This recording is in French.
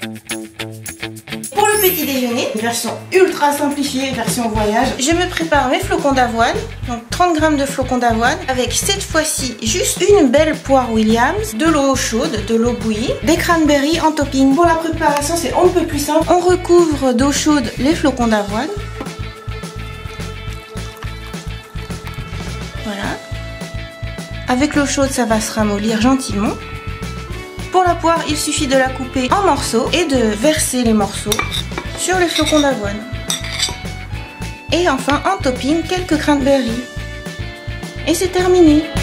Pour le petit déjeuner, version ultra simplifiée, version voyage, je me prépare mes flocons d'avoine, donc 30 g de flocons d'avoine, avec cette fois-ci juste une belle poire Williams, de l'eau chaude, de l'eau bouillie, des cranberries en topping. Pour la préparation, c'est on ne peut plus simple. On recouvre d'eau chaude les flocons d'avoine. Voilà. Avec l'eau chaude, ça va se ramollir gentiment. Pour la poire, il suffit de la couper en morceaux et de verser les morceaux sur les flocons d'avoine. Et enfin, en topping, quelques cranberries. Et c'est terminé.